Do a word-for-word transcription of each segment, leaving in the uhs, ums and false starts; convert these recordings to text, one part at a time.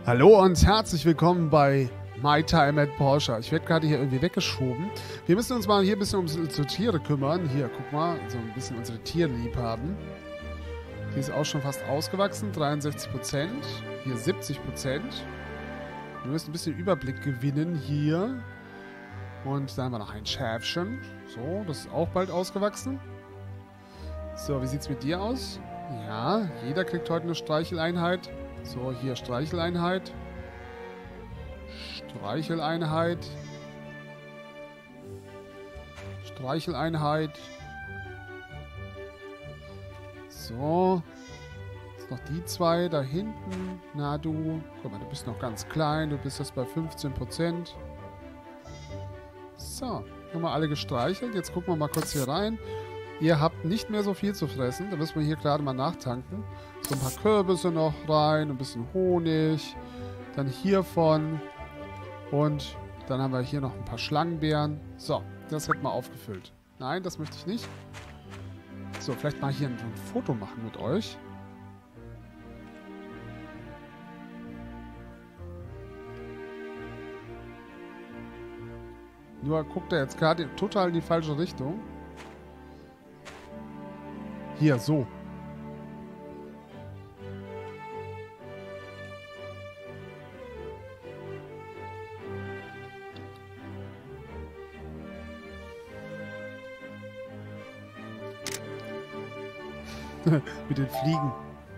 Hallo und herzlich willkommen bei My Time at Porsche. Ich werde gerade hier irgendwie weggeschoben. Wir müssen uns mal hier ein bisschen um unsere Tiere kümmern. Hier, guck mal, so ein bisschen unsere Tiere lieb haben. Die ist auch schon fast ausgewachsen, dreiundsechzig Prozent. Hier siebzig Prozent. Wir müssen ein bisschen Überblick gewinnen hier. Und dann haben wir noch ein Schäfchen. So, das ist auch bald ausgewachsen. So, wie sieht es mit dir aus? Ja, jeder kriegt heute eine Streicheleinheit. So, hier Streicheleinheit. Streicheleinheit. Streicheleinheit. So. Jetzt noch die zwei da hinten. Na du. Guck mal, du bist noch ganz klein. Du bist jetzt bei fünfzehn Prozent. So. Haben wir alle gestreichelt. Jetzt gucken wir mal kurz hier rein. Ihr habt nicht mehr so viel zu fressen. Da müssen wir hier gerade mal nachtanken. So ein paar Kürbisse noch rein, ein bisschen Honig. Dann hiervon. Und dann haben wir hier noch ein paar Schlangenbeeren. So, das hätten wir aufgefüllt. Nein, das möchte ich nicht. So, vielleicht mal hier ein, ein Foto machen mit euch. Nur guckt er jetzt gerade total in die falsche Richtung. Hier, so. Mit den Fliegen.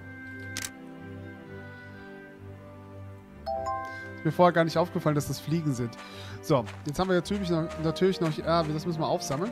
Ist mir vorher gar nicht aufgefallen, dass das Fliegen sind. So, jetzt haben wir natürlich noch, natürlich noch ah, das müssen wir aufsammeln.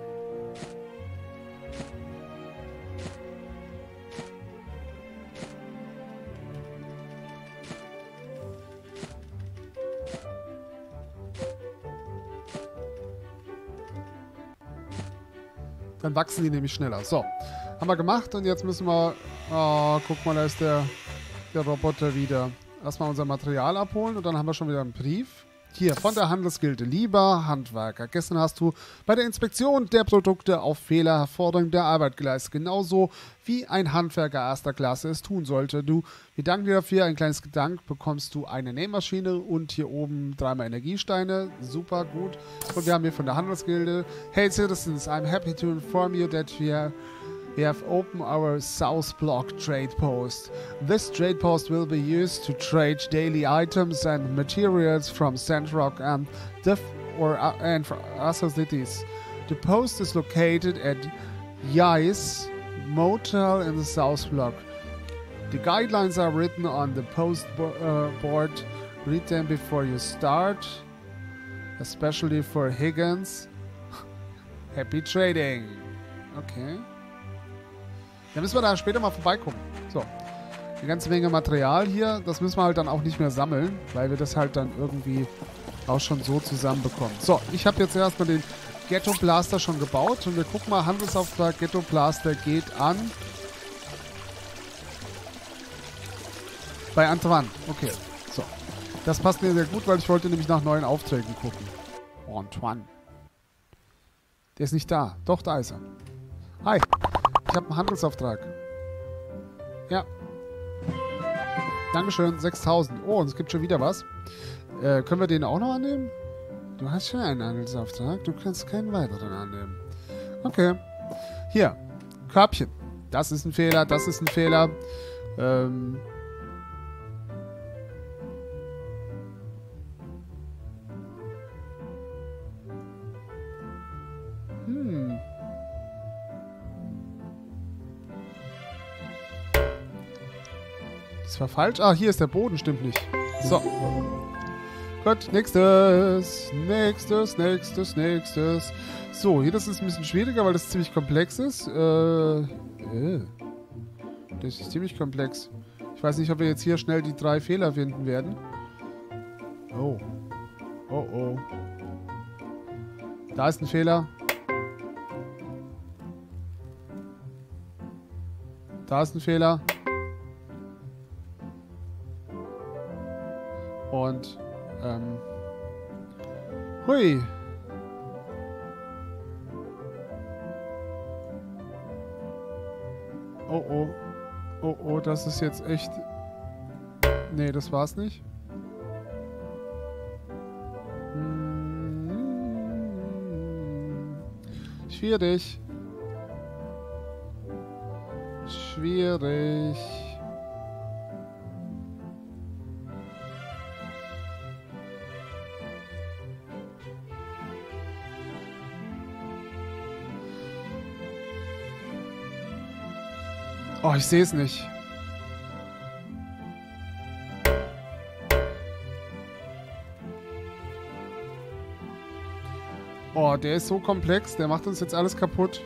Dann wachsen die nämlich schneller. So, haben wir gemacht und jetzt müssen wir... Oh, guck mal, da ist der, der Roboter wieder. Erstmal unser Material abholen und dann haben wir schon wieder einen Brief. Hier, von der Handelsgilde. Lieber Handwerker, gestern hast du bei der Inspektion der Produkte auf Fehler hervorragende Arbeit geleistet. Genauso wie ein Handwerker erster Klasse es tun sollte. Du, wir danken dir dafür. Ein kleines Gedank bekommst du eine Nähmaschine und hier oben dreimal Energiesteine. Super, gut. Und wir haben hier von der Handelsgilde. Hey Citizens, I'm happy to inform you that we are... We have opened our South Block trade post. This trade post will be used to trade daily items and materials from Sandrock and diff or uh, and for other cities. The post is located at Yais Motel in the South Block. The guidelines are written on the post bo uh, board. Read them before you start, especially for Higgins. Happy trading. Okay. Dann müssen wir da später mal vorbeikommen. So. Eine ganze Menge Material hier. Das müssen wir halt dann auch nicht mehr sammeln, weil wir das halt dann irgendwie auch schon so zusammenbekommen. So, ich habe jetzt erstmal den Ghetto Blaster schon gebaut. Und wir gucken mal, Handelsauftrag Ghetto Blaster geht an. Bei Antoine. Okay. So. Das passt mir sehr gut, weil ich wollte nämlich nach neuen Aufträgen gucken. Oh, Antoine. Der ist nicht da. Doch, da ist er. Hi. Ich habe einen Handelsauftrag. Ja. Dankeschön, sechstausend. Oh, und es gibt schon wieder was. Äh, können wir den auch noch annehmen? Du hast schon einen Handelsauftrag. Du kannst keinen weiteren annehmen. Okay. Hier. Körbchen. Das ist ein Fehler, das ist ein Fehler. Ähm... Hm... Das war falsch. Ah, hier ist der Boden, stimmt nicht. So. Gut, nächstes. Nächstes, nächstes, nächstes. So, hier das ist ein bisschen schwieriger, weil das ziemlich komplex ist. Äh, äh. Das ist ziemlich komplex. Ich weiß nicht, ob wir jetzt hier schnell die drei Fehler finden werden. Oh. Oh, oh. Da ist ein Fehler. Da ist ein Fehler. Und, ähm, hui. Oh, oh. Oh, oh, das ist jetzt echt Nee, das war's nicht. Hm. Schwierig. Schwierig. Oh, ich sehe es nicht. Oh, der ist so komplex. Der macht uns jetzt alles kaputt.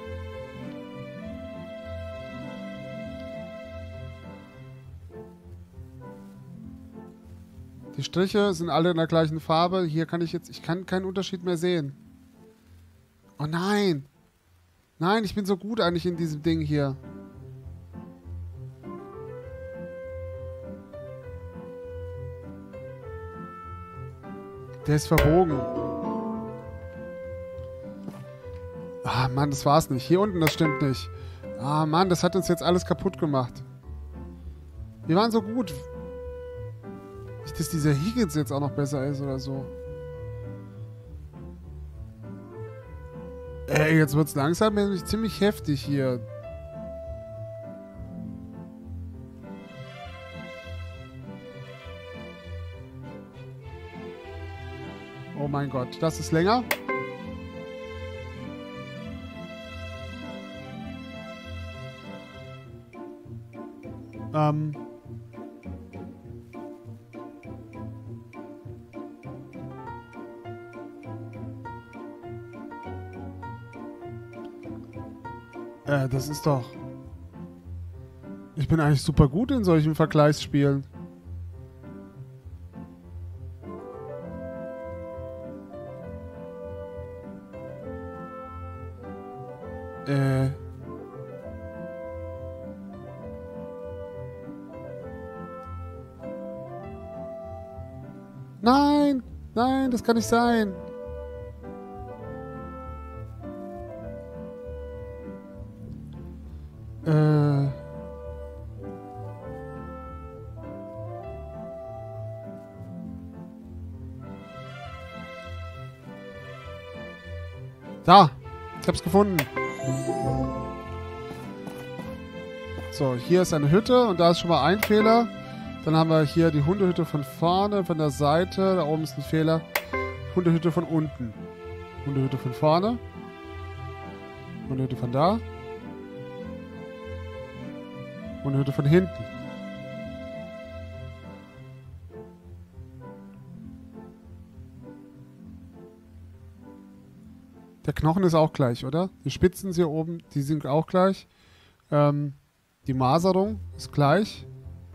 Die Striche sind alle in der gleichen Farbe. Hier kann ich jetzt... Ich kann keinen Unterschied mehr sehen. Oh nein. Nein, ich bin so gut eigentlich in diesem Ding hier. Der ist verbogen. Ah, Mann, das war's nicht. Hier unten, das stimmt nicht. Ah, Mann, das hat uns jetzt alles kaputt gemacht. Wir waren so gut. Nicht, dass dieser Higgins jetzt auch noch besser ist oder so. Ey, jetzt wird's langsam nämlich ziemlich heftig hier. Oh mein Gott, das ist länger. Ähm. Äh, das ist doch... Ich bin eigentlich super gut in solchen Vergleichsspielen. Äh. Nein! Nein, das kann nicht sein! Äh. Da! Ich hab's gefunden! So, hier ist eine Hütte und da ist schon mal ein Fehler. Dann haben wir hier die Hundehütte von vorne, von der Seite. Da oben ist ein Fehler. Hundehütte von unten. Hundehütte von vorne. Hundehütte von da. Hundehütte von hinten. Der Knochen ist auch gleich, oder? Die Spitzen hier oben, die sind auch gleich. Ähm... Die Maserung ist gleich.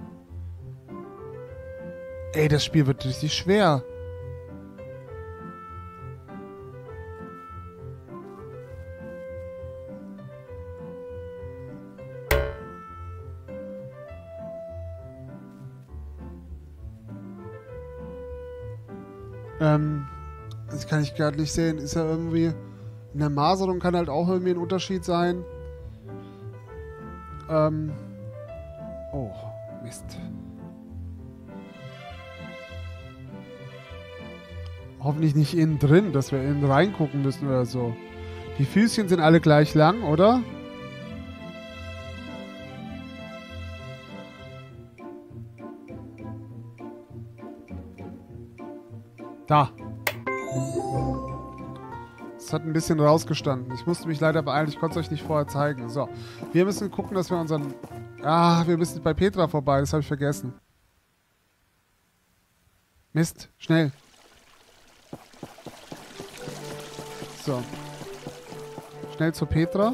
Ey, das Spiel wird richtig schwer. Ähm, das kann ich gerade nicht sehen. Ist ja irgendwie... In der Maserung kann halt auch irgendwie ein Unterschied sein. Ähm. Oh, Mist. Hoffentlich nicht innen drin, dass wir innen reingucken müssen oder so. Die Füßchen sind alle gleich lang, oder? Da. Das hat ein bisschen rausgestanden. Ich musste mich leider beeilen. Ich konnte es euch nicht vorher zeigen. So. Wir müssen gucken, dass wir unseren... Ah, wir müssen bei Petra vorbei. Das habe ich vergessen. Mist. Schnell. So. Schnell zu Petra.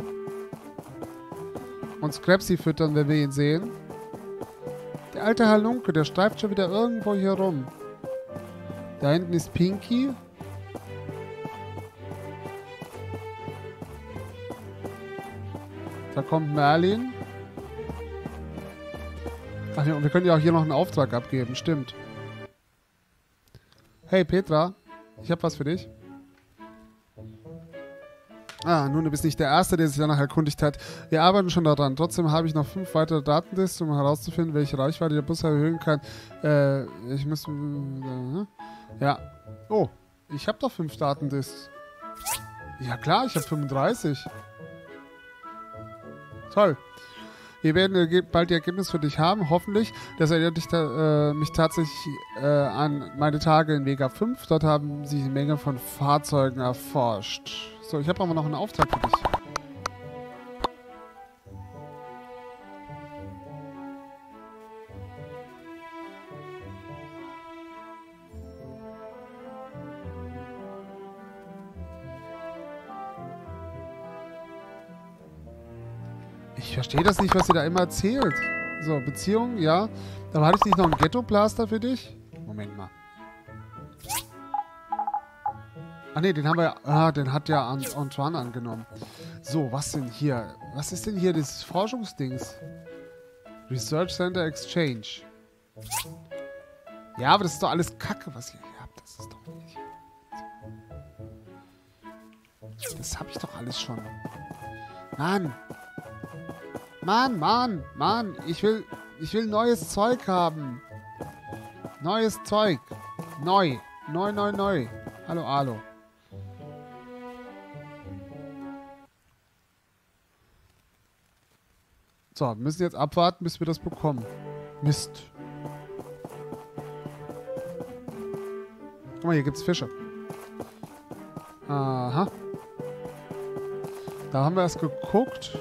Und Scrapsy füttern, wenn wir ihn sehen. Der alte Halunke, der streift schon wieder irgendwo hier rum. Da hinten ist Pinky. Da kommt Merlin. Ach ja, und wir können ja auch hier noch einen Auftrag abgeben. Stimmt. Hey Petra, ich habe was für dich. Ah, nun, du bist nicht der Erste, der sich danach erkundigt hat. Wir arbeiten schon daran. Trotzdem habe ich noch fünf weitere Datendisks, um herauszufinden, welche Reichweite der Bus erhöhen kann. Äh, ich muss... Äh, ja. Oh, ich habe doch fünf Datendisks. Ja klar, ich habe fünfunddreißig. Toll. Wir werden bald die Ergebnisse für dich haben, hoffentlich. Das erinnert dich ta äh, mich tatsächlich äh, an meine Tage in Vega fünf. Dort haben sie eine Menge von Fahrzeugen erforscht. So, ich habe aber noch einen Auftrag für dich. Ich verstehe das nicht, was ihr da immer erzählt. So, Beziehung, ja. Aber hatte ich nicht noch einen Ghetto-Blaster für dich? Moment mal. Ah ne, den haben wir ja... Ah, den hat ja Antoine angenommen. So, was denn hier? Was ist denn hier das Forschungsdings? Research Center Exchange. Ja, aber das ist doch alles Kacke, was ihr hier habt. Das ist doch nicht... Das habe ich doch alles schon. Mann. Mann, Mann, Mann. Ich will... Ich will neues Zeug haben. Neues Zeug. Neu. Neu, neu, neu. Hallo, hallo. So, wir müssen jetzt abwarten, bis wir das bekommen. Mist. Guck mal, hier gibt's Fische. Aha. Da haben wir erst geguckt.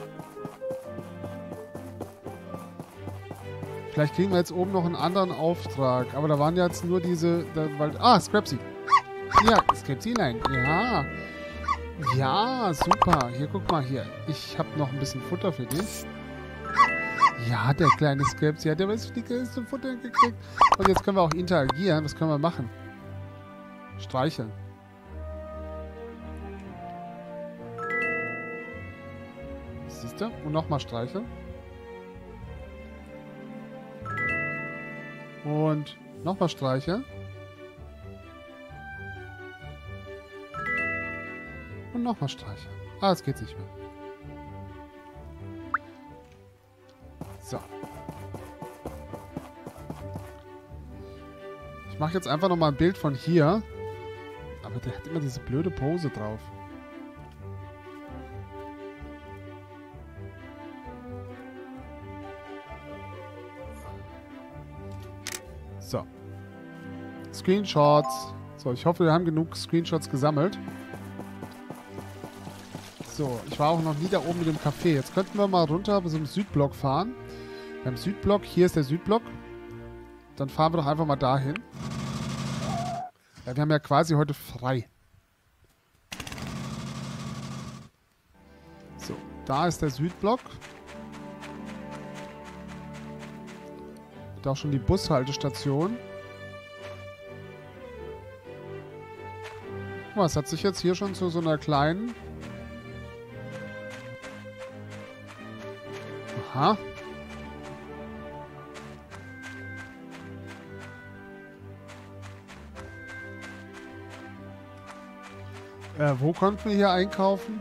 Vielleicht kriegen wir jetzt oben noch einen anderen Auftrag. Aber da waren ja jetzt nur diese... Da, weil, ah, Scrapsy. Ja, Scrapsylein. Ja. Ja, super. Hier, guck mal hier. Ich habe noch ein bisschen Futter für dich. Ja, der kleine Scrapsy hat ja was dickes zum Futter gekriegt. Und jetzt können wir auch interagieren. Was können wir machen? Streicheln. Siehst du? Und nochmal streicheln. Und nochmal streicheln. Und nochmal streicheln. Ah, jetzt geht's nicht mehr. So. Ich mache jetzt einfach nochmal ein Bild von hier. Aber der hat immer diese blöde Pose drauf. So. Screenshots. So, ich hoffe, wir haben genug Screenshots gesammelt. So, ich war auch noch nie da oben in dem Café. Jetzt könnten wir mal runter bis zum Südblock fahren. Beim Südblock, hier ist der Südblock. Dann fahren wir doch einfach mal dahin. Ja, wir haben ja quasi heute frei. So, da ist der Südblock. Da auch schon die Bushaltestation. Guck mal, es hat sich jetzt hier schon zu so einer kleinen... Aha. Äh, wo konnten wir hier einkaufen?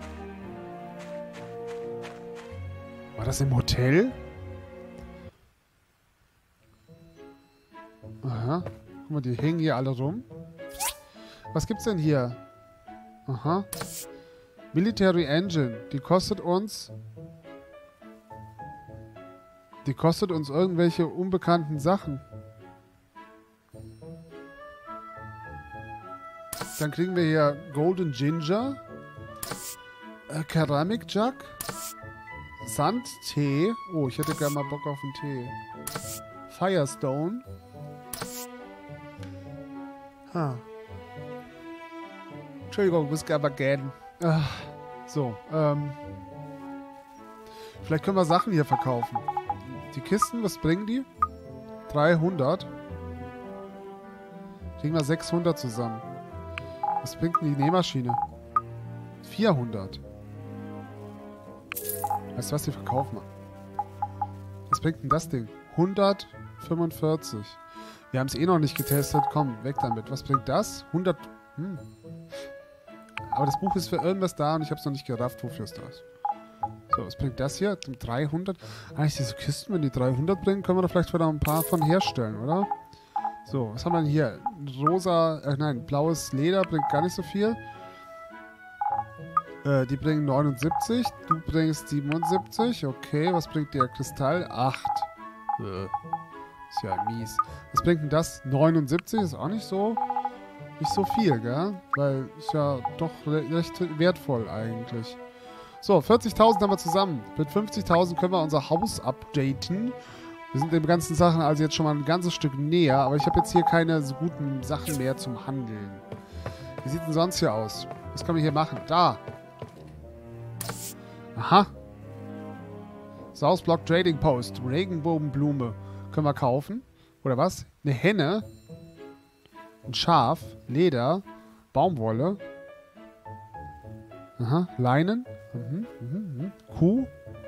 War das im Hotel? Aha. Guck mal, die hängen hier alle rum. Was gibt's denn hier? Aha. Military Engine. Die kostet uns... Die kostet uns irgendwelche unbekannten Sachen. Dann kriegen wir hier Golden Ginger. Äh, Keramik Jug. Sandtee. Oh, ich hätte gerne mal Bock auf einen Tee. Firestone. Ha. Entschuldigung, muss aber gähnen. Ah, so, ähm. Vielleicht können wir Sachen hier verkaufen. Die Kisten, was bringen die? dreihundert. Kriegen wir sechshundert zusammen. Was bringt denn die Nähmaschine? vierhundert. Weißt du was, die verkaufen wir. Was bringt denn das Ding? hundertfünfundvierzig. Wir haben es eh noch nicht getestet. Komm, weg damit. Was bringt das? hundert. Hm. Aber das Buch ist für irgendwas da und ich habe es noch nicht gerafft, wofür es da ist. So, was bringt das hier? dreihundert. Eigentlich diese Kisten, wenn die dreihundert bringen, können wir da vielleicht wieder ein paar von herstellen, oder? So, was haben wir denn hier? Rosa, äh, nein, blaues Leder bringt gar nicht so viel. Äh, die bringen neunundsiebzig. Du bringst siebenundsiebzig. Okay, was bringt der Kristall? acht. Äh, ist ja mies. Was bringt denn das? neunundsiebzig, ist auch nicht so... Nicht so viel, gell? Weil ist ja doch re recht wertvoll eigentlich. So, vierzigtausend haben wir zusammen. Mit fünfzigtausend können wir unser Haus updaten. Wir sind den ganzen Sachen also jetzt schon mal ein ganzes Stück näher. Aber ich habe jetzt hier keine so guten Sachen mehr zum Handeln. Wie sieht denn sonst hier aus? Was können wir hier machen? Da. Aha. South Block Trading Post. Regenbogenblume. Können wir kaufen. Oder was? Eine Henne. Ein Schaf, Leder, Baumwolle, aha, Leinen, mhm, mhm, mhm. Kuh,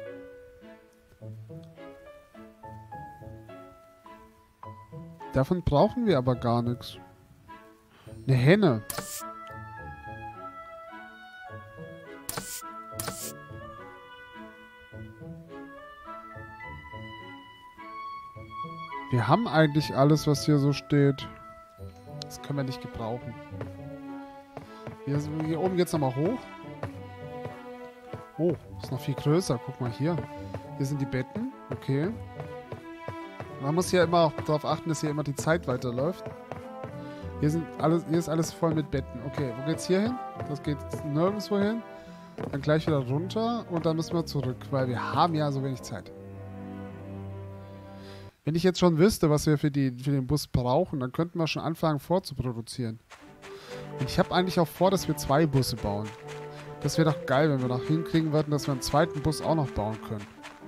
davon brauchen wir aber gar nichts. Eine Henne. Wir haben eigentlich alles, was hier so steht. Das können wir nicht gebrauchen. Hier, hier oben geht es nochmal hoch. Oh, ist noch viel größer. Guck mal hier. Hier sind die Betten. Okay. Man muss hier immer auch darauf achten, dass hier immer die Zeit weiterläuft. Hier, sind alles, hier ist alles voll mit Betten. Okay, wo geht's hier hin? Das geht nirgendwo hin. Dann gleich wieder runter und dann müssen wir zurück, weil wir haben ja so wenig Zeit. Wenn ich jetzt schon wüsste, was wir für, die, für den Bus brauchen, dann könnten wir schon anfangen vorzuproduzieren. Und ich habe eigentlich auch vor, dass wir zwei Busse bauen. Das wäre doch geil, wenn wir noch hinkriegen würden, dass wir einen zweiten Bus auch noch bauen können.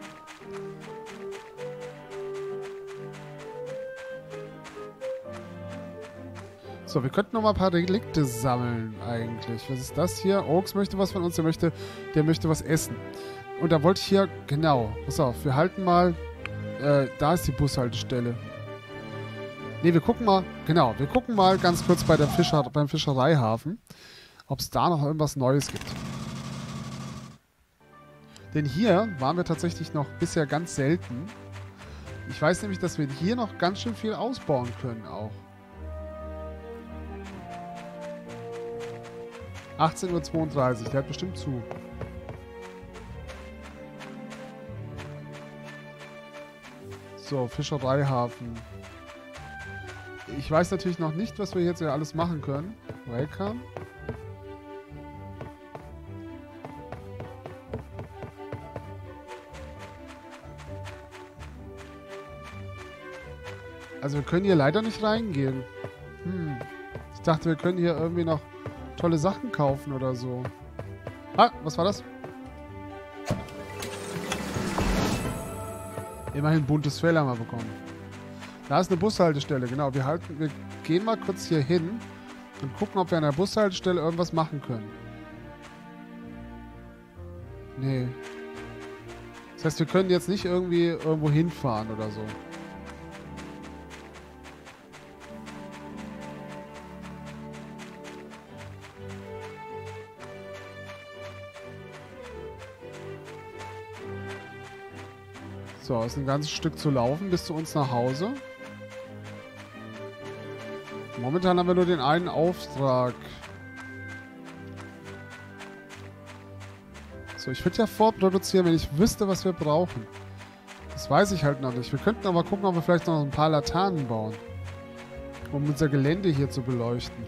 So, wir könnten noch mal ein paar Relikte sammeln eigentlich. Was ist das hier? Oaks möchte was von uns, der möchte, der möchte was essen. Und da wollte ich hier, genau, pass auf, wir halten mal... Äh, da ist die Bushaltestelle. Ne, wir gucken mal, genau, wir gucken mal ganz kurz bei der Fischer, beim Fischereihafen, ob es da noch irgendwas Neues gibt. Denn hier waren wir tatsächlich noch bisher ganz selten. Ich weiß nämlich, dass wir hier noch ganz schön viel ausbauen können auch. achtzehn Uhr zweiunddreißig, der hat bestimmt zu. So, Fischereihafen. Ich weiß natürlich noch nicht, was wir jetzt ja alles machen können. Welcome. Also wir können hier leider nicht reingehen. Hm. Ich dachte, wir können hier irgendwie noch tolle Sachen kaufen oder so. Ah, was war das? Immerhin buntes Fell haben wir bekommen. Da ist eine Bushaltestelle, genau. Wir, halten, wir gehen mal kurz hier hin und gucken, ob wir an der Bushaltestelle irgendwas machen können. Nee. Das heißt, wir können jetzt nicht irgendwie irgendwo hinfahren oder so. So, ist ein ganzes Stück zu laufen bis zu uns nach Hause. Momentan haben wir nur den einen Auftrag. So, ich würde ja vorproduzieren, wenn ich wüsste, was wir brauchen. Das weiß ich halt noch nicht. Wir könnten aber gucken, ob wir vielleicht noch ein paar Laternen bauen. Um unser Gelände hier zu beleuchten.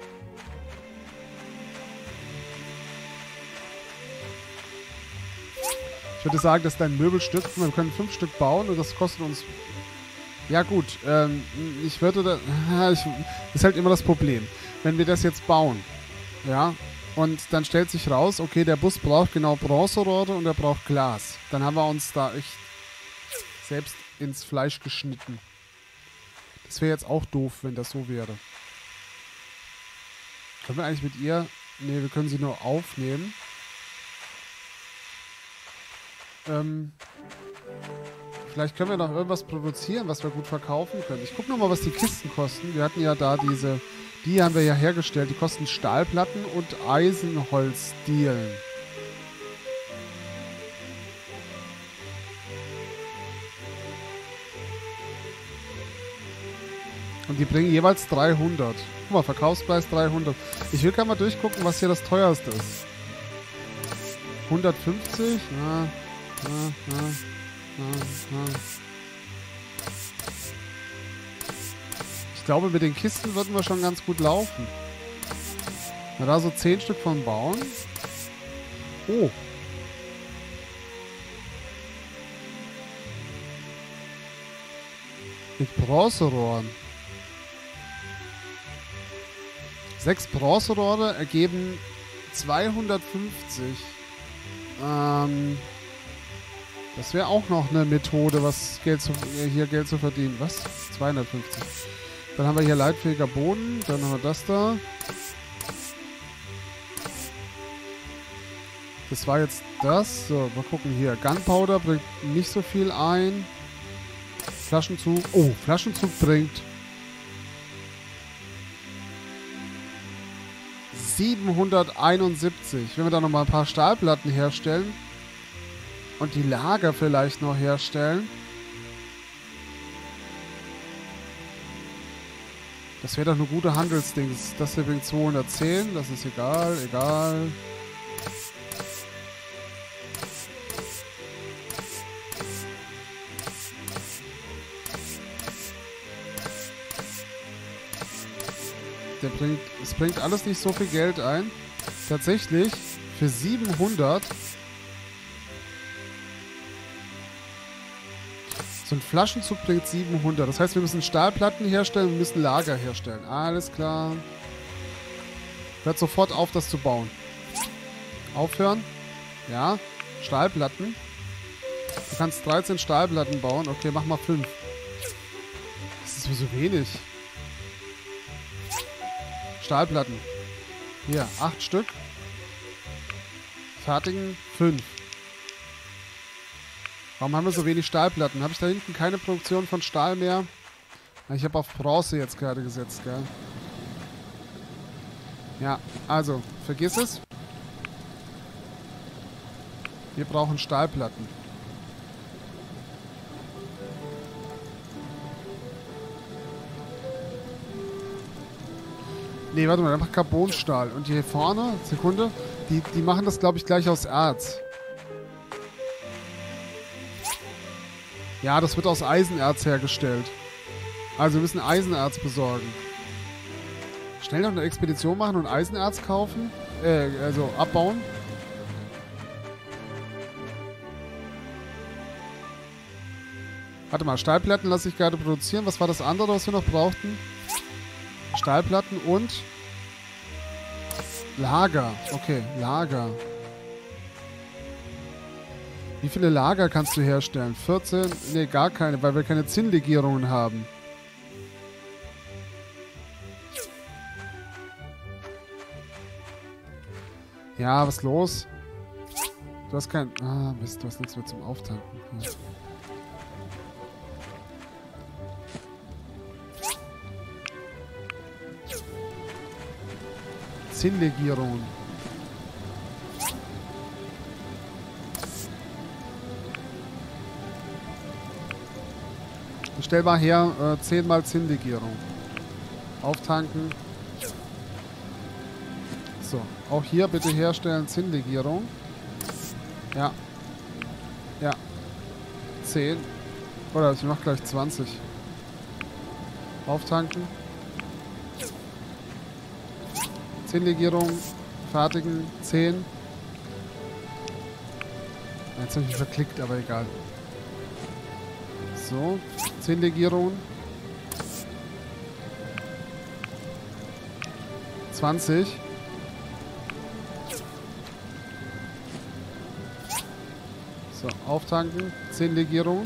Ich würde sagen, das ist ein Möbelstück. Wir können fünf Stück bauen und das kostet uns... Ja gut, ähm, ich würde da... Ich, ist halt immer das Problem. Wenn wir das jetzt bauen, ja, und dann stellt sich raus, okay, der Bus braucht genau Bronzerohre und er braucht Glas. Dann haben wir uns da echt selbst ins Fleisch geschnitten. Das wäre jetzt auch doof, wenn das so wäre. Können wir eigentlich mit ihr... Ne, wir können sie nur aufnehmen. Ähm, vielleicht können wir noch irgendwas produzieren, was wir gut verkaufen können. Ich gucke nochmal, was die Kisten kosten. Wir hatten ja da diese, Die haben wir ja hergestellt. Die kosten Stahlplatten und Eisenholzdielen. Und die bringen jeweils dreihundert. Guck mal, Verkaufspreis dreihundert. Ich will gerade mal durchgucken, was hier das teuerste ist. hundertfünfzig? Ja, ja, ja, ja, ja. Ich glaube, mit den Kisten würden wir schon ganz gut laufen. Na, da so zehn Stück von bauen. Oh. Mit Bronzerohren. Sechs Bronzerohre ergeben zweihundertfünfzig. Ähm, das wäre auch noch eine Methode, was Geld zu, hier Geld zu verdienen. Was? zweihundertfünfzig. Dann haben wir hier leitfähiger Boden. Dann haben wir das da. Das war jetzt das. So, mal gucken hier. Gunpowder bringt nicht so viel ein. Flaschenzug. Oh, Flaschenzug bringt siebenhunderteinundsiebzig. Wenn wir da nochmal ein paar Stahlplatten herstellen und die Lager vielleicht noch herstellen. Das wäre doch eine gute Handelsdings. Das hier bringt zweihundertzehn. Das ist egal, egal. Der bringt, es bringt alles nicht so viel Geld ein. Tatsächlich für siebenhundert. So ein Flaschenzug bringt siebenhundert. Das heißt, wir müssen Stahlplatten herstellen und müssen Lager herstellen. Alles klar. Hört sofort auf, das zu bauen. Aufhören. Ja. Stahlplatten. Du kannst dreizehn Stahlplatten bauen. Okay, mach mal fünf. Das ist so wenig. Stahlplatten. Hier, acht Stück. Fertigen, fünf. Warum haben wir so wenig Stahlplatten? Habe ich da hinten keine Produktion von Stahl mehr? Ich habe auf Bronze jetzt gerade gesetzt, gell? Ja, also, vergiss es. Wir brauchen Stahlplatten. Nee, warte mal, einfach Carbonstahl. Und hier vorne, Sekunde, die, die machen das, glaube ich, gleich aus Erz. Ja, das wird aus Eisenerz hergestellt. Also wir müssen Eisenerz besorgen. Schnell noch eine Expedition machen und Eisenerz kaufen. Äh, also abbauen. Warte mal, Stahlplatten lasse ich gerade produzieren. Was war das andere, was wir noch brauchten? Stahlplatten und Lager. Okay, Lager. Wie viele Lager kannst du herstellen? vierzehn? Ne, gar keine, weil wir keine Zinnlegierungen haben. Ja, was ist los? Du hast kein... Ah, Mist, du hast nichts mehr zum Auftanken. Ja. Zinnlegierungen. Stell mal her, äh, zehn mal Zinnlegierung. Auftanken. So, auch hier bitte herstellen Zinnlegierung. Ja. Ja. zehn. Oder ich mach gleich zwanzig. Auftanken. Zinnlegierung. Fertigen. zehn. Jetzt habe ich mich verklickt, aber egal. So, zehn Legierungen. zwanzig. So, auftanken. zehn Legierungen.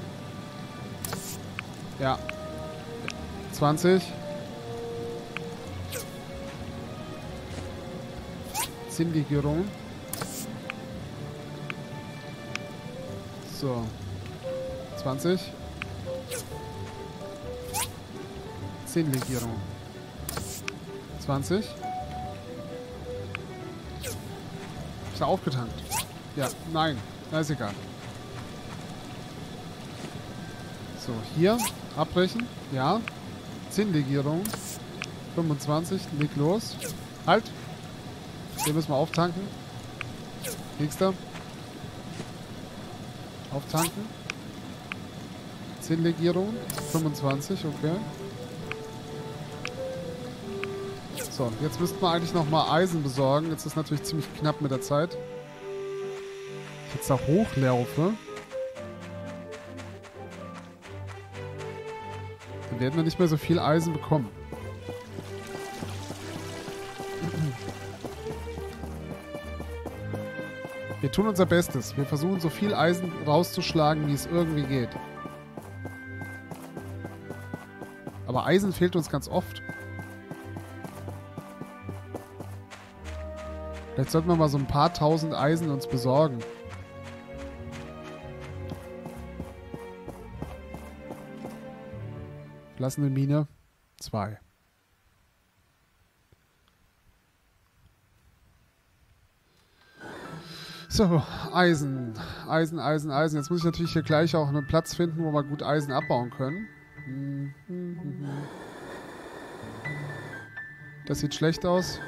Ja. zwanzig. zehn Legierungen. So. zwanzig. zehn Legierungen. zwanzig. Ist er aufgetankt? Ja, nein. Na, ist egal. So, hier. Abbrechen. Ja. Zinnlegierung. fünfundzwanzig. Leg los. Halt. Den müssen wir auftanken. Nächster. Auftanken. Zinnlegierung. fünfundzwanzig. Okay. So, jetzt müssten wir eigentlich nochmal Eisen besorgen. Jetzt ist natürlich ziemlich knapp mit der Zeit. Wenn ich jetzt da hochlaufe, dann werden wir nicht mehr so viel Eisen bekommen. Wir tun unser Bestes. Wir versuchen so viel Eisen rauszuschlagen, wie es irgendwie geht. Aber Eisen fehlt uns ganz oft. Vielleicht sollten wir mal so ein paar tausend Eisen uns besorgen. Verlassene Mine. Zwei. So, Eisen. Eisen, Eisen, Eisen. Jetzt muss ich natürlich hier gleich auch einen Platz finden, wo wir gut Eisen abbauen können. Das sieht schlecht aus.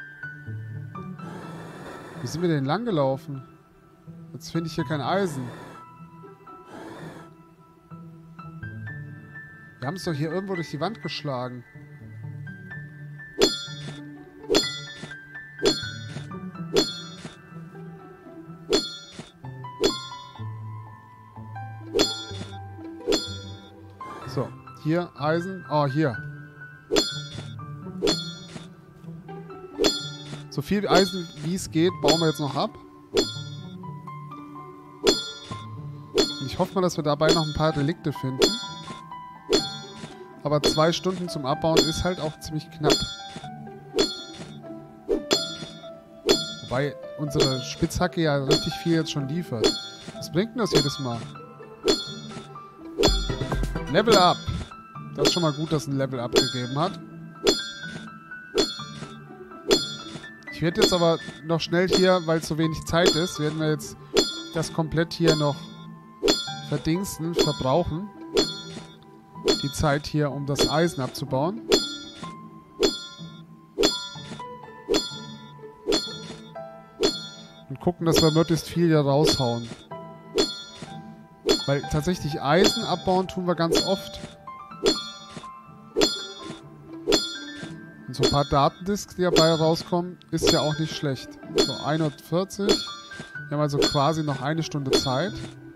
Wo sind wir denn lang gelaufen? Jetzt finde ich hier kein Eisen. Wir haben es doch hier irgendwo durch die Wand geschlagen. So, hier Eisen. Oh, hier. So viel Eisen, wie es geht, bauen wir jetzt noch ab. Und ich hoffe mal, dass wir dabei noch ein paar Relikte finden. Aber zwei Stunden zum Abbauen ist halt auch ziemlich knapp. Wobei unsere Spitzhacke ja richtig viel jetzt schon liefert. Was bringt denn das jedes Mal? Level Up. Das ist schon mal gut, dass ein Level Up gegeben hat. Ich werde jetzt aber noch schnell hier, weil es so wenig Zeit ist, werden wir jetzt das komplett hier noch verdingsten, verbrauchen. Die Zeit hier, um das Eisen abzubauen. Und gucken, dass wir möglichst viel hier raushauen. Weil tatsächlich Eisen abbauen tun wir ganz oft. Und so ein paar Datendisks, die dabei rauskommen, ist ja auch nicht schlecht. So, einundvierzig. Wir haben also quasi noch eine Stunde Zeit.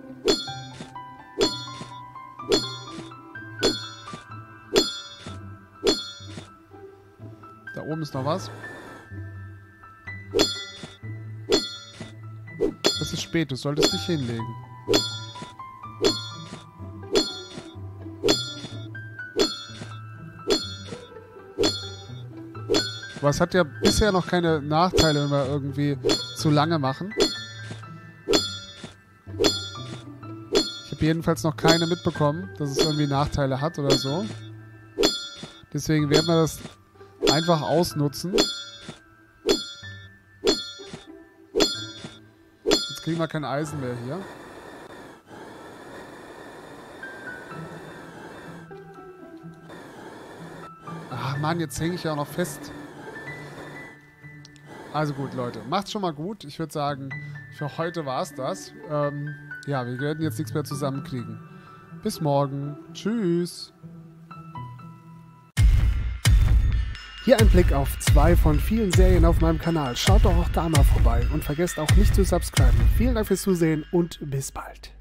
Da oben ist noch was. Es ist spät, du solltest dich hinlegen. Aber es hat ja bisher noch keine Nachteile, wenn wir irgendwie zu lange machen. Ich habe jedenfalls noch keine mitbekommen, dass es irgendwie Nachteile hat oder so. Deswegen werden wir das einfach ausnutzen. Jetzt kriegen wir kein Eisen mehr hier. Ach Mann, jetzt hänge ich ja auch noch fest. Also gut, Leute, macht's schon mal gut. Ich würde sagen, für heute war's das. Ähm, ja, wir werden jetzt nichts mehr zusammenkriegen. Bis morgen. Tschüss. Hier ein Blick auf zwei von vielen Serien auf meinem Kanal. Schaut doch auch da mal vorbei und vergesst auch nicht zu subscriben. Vielen Dank fürs Zusehen und bis bald.